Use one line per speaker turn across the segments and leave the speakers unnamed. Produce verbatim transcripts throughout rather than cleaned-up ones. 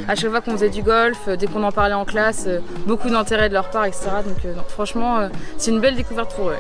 à chaque fois qu'on faisait du golf, dès qu'on en parlait en classe, beaucoup d'intérêt de leur part, et cetera. Donc non, franchement, c'est une belle découverte pour eux.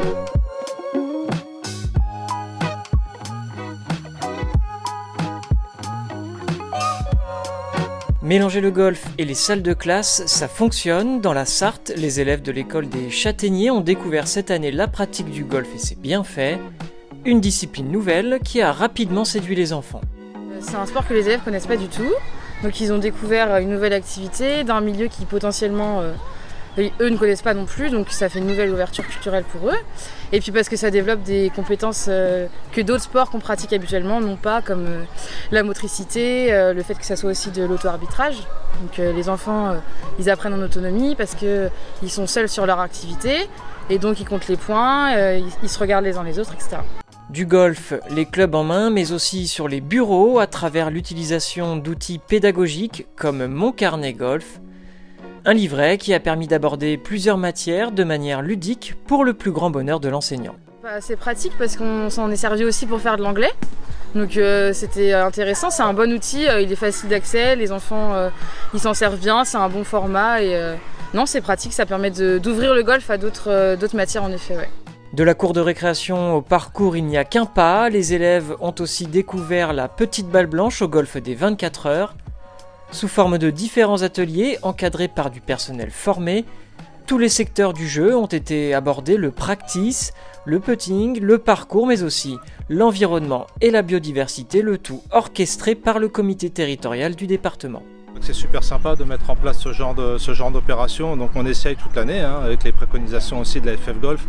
Mélanger le golf et les salles de classe, ça fonctionne. Dans la Sarthe, les élèves de l'école des Châtaigniers ont découvert cette année la pratique du golf et c'est bien fait. Une discipline nouvelle qui a rapidement séduit les enfants.
C'est un sport que les élèves ne connaissent pas du tout. Donc ils ont découvert une nouvelle activité d'un milieu qui potentiellement, euh, eux ne connaissent pas non plus. Donc ça fait une nouvelle ouverture culturelle pour eux. Et puis parce que ça développe des compétences euh, que d'autres sports qu'on pratique habituellement n'ont pas, comme euh, la motricité, euh, le fait que ça soit aussi de l'auto-arbitrage. Donc euh, les enfants, euh, ils apprennent en autonomie parce qu'ils sont seuls sur leur activité. Et donc ils comptent les points, euh, ils, ils se regardent les uns les autres, et cetera.
Du golf, les clubs en main, mais aussi sur les bureaux à travers l'utilisation d'outils pédagogiques comme Mon Carnet Golf. Un livret qui a permis d'aborder plusieurs matières de manière ludique pour le plus grand bonheur de l'enseignant.
Bah, c'est pratique parce qu'on s'en est servi aussi pour faire de l'anglais. Donc euh, c'était intéressant, c'est un bon outil, euh, il est facile d'accès, les enfants euh, ils s'en servent bien, c'est un bon format et euh, non c'est pratique, ça permet d'ouvrir le golf à d'autres euh, d'autres matières en effet. Ouais.
De la cour de récréation au parcours, il n'y a qu'un pas. Les élèves ont aussi découvert la petite balle blanche au golf des vingt-quatre heures. Sous forme de différents ateliers encadrés par du personnel formé, tous les secteurs du jeu ont été abordés, le practice, le putting, le parcours, mais aussi l'environnement et la biodiversité, le tout orchestré par le comité territorial du département.
C'est super sympa de mettre en place ce genre de, ce genre d'opération, donc on essaye toute l'année, hein, avec les préconisations aussi de la F F Golf,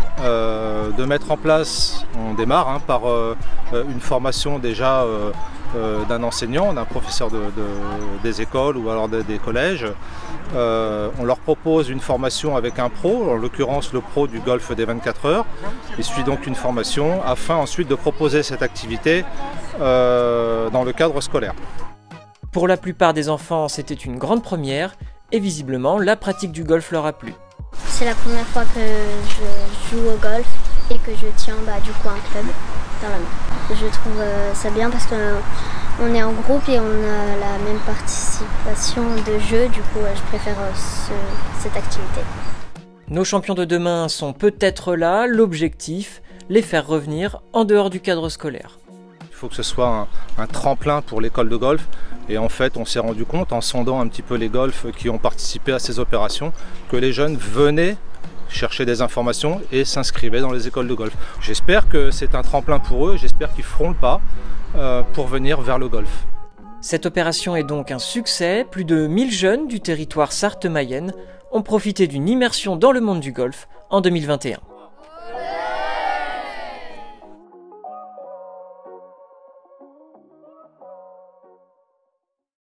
euh, de mettre en place, on démarre hein, par euh, une formation déjà euh, euh, d'un enseignant, d'un professeur de, de, des écoles ou alors de, des collèges. Euh, on leur propose une formation avec un pro, en l'occurrence le pro du golf des vingt-quatre heures. Il suit donc une formation afin ensuite de proposer cette activité euh, dans le cadre scolaire.
Pour la plupart des enfants, c'était une grande première et visiblement, la pratique du golf leur a plu.
C'est la première fois que je joue au golf et que je tiens bah, du coup un club dans la main. Je trouve euh, ça bien parce qu'on est en groupe et on a la même participation de jeu, du coup euh, je préfère euh, ce, cette activité.
Nos champions de demain sont peut-être là, l'objectif, les faire revenir en dehors du cadre scolaire.
Il faut que ce soit un, un tremplin pour l'école de golf et en fait on s'est rendu compte en sondant un petit peu les golfs qui ont participé à ces opérations que les jeunes venaient chercher des informations et s'inscrivaient dans les écoles de golf. J'espère que c'est un tremplin pour eux, j'espère qu'ils feront le pas euh, pour venir vers le golf.
Cette opération est donc un succès, plus de mille jeunes du territoire Sarthe-Mayenne ont profité d'une immersion dans le monde du golf en deux mille vingt et un.